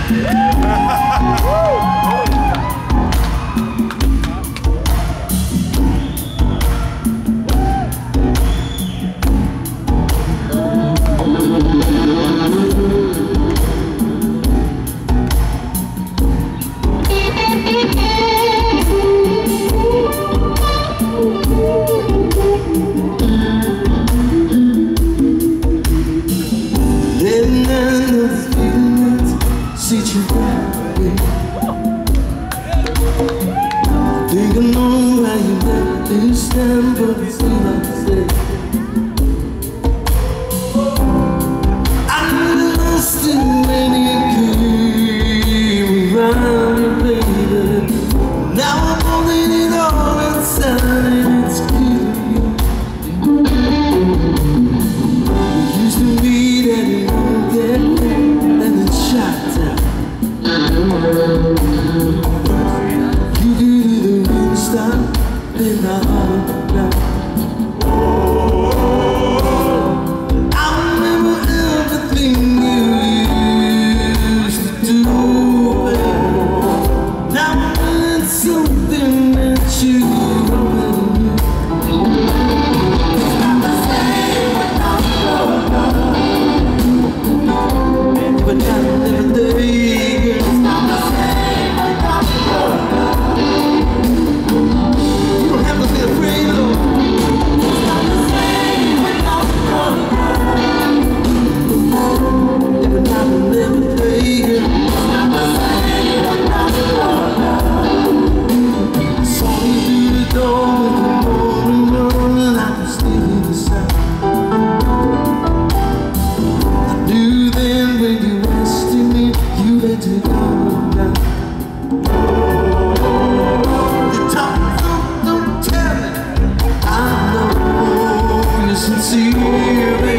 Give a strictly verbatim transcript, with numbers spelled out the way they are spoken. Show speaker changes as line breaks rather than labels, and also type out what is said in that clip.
Think I know how you let this stand, but it's still like I said. I lost it when you came around, baby. Now I'm holding it all inside and it's killing me. We used to meet at the old cafe and then shot down. Stop in my heart now. I remember everything you used to do, baby. Now I'm doing something that you already knew. It's not the same without you. But now every day, it's not the same without you. Sincere, baby.